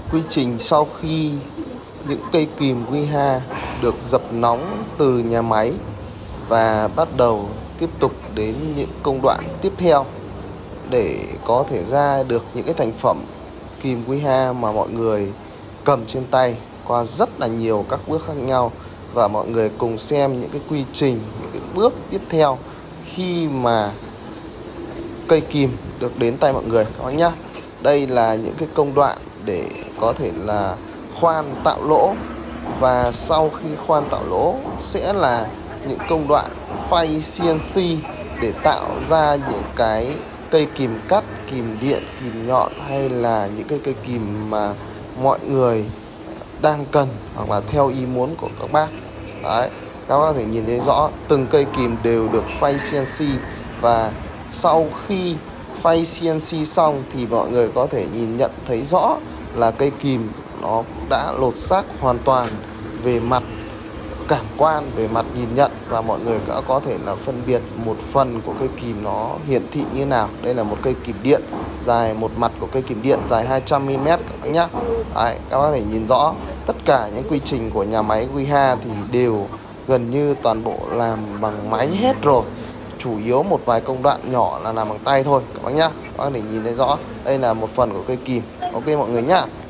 Quy trình sau khi những cây kìm Wiha được dập nóng từ nhà máy và bắt đầu tiếp tục đến những công đoạn tiếp theo để có thể ra được những cái thành phẩm kìm Wiha mà mọi người cầm trên tay qua rất là nhiều các bước khác nhau, và mọi người cùng xem những cái quy trình, những cái bước tiếp theo khi mà cây kìm được đến tay mọi người các bác nhá. Đây là những cái công đoạn để có thể là khoan tạo lỗ, và sau khi khoan tạo lỗ sẽ là những công đoạn phay CNC để tạo ra những cái cây kìm cắt, kìm điện, kìm nhọn, hay là những cái cây kìm mà mọi người đang cần hoặc là theo ý muốn của các bác. Đấy, các bác có thể nhìn thấy rõ từng cây kìm đều được phay CNC, và sau khi phay CNC xong thì mọi người có thể nhìn nhận thấy rõ là cây kìm nó đã lột xác hoàn toàn về mặt cảm quan, về mặt nhìn nhận, và mọi người đã có thể là phân biệt một phần của cây kìm nó hiển thị như nào. Đây là một cây kìm điện dài, một mặt của cây kìm điện dài 200mm các bác nhá. Đấy, các bác có thể nhìn rõ tất cả những quy trình của nhà máy Wiha thì đều gần như toàn bộ làm bằng máy hết rồi, chủ yếu một vài công đoạn nhỏ là làm bằng tay thôi các bác nhá. Các bác có thể nhìn thấy rõ đây là một phần của cây kìm. Ok mọi người nhá.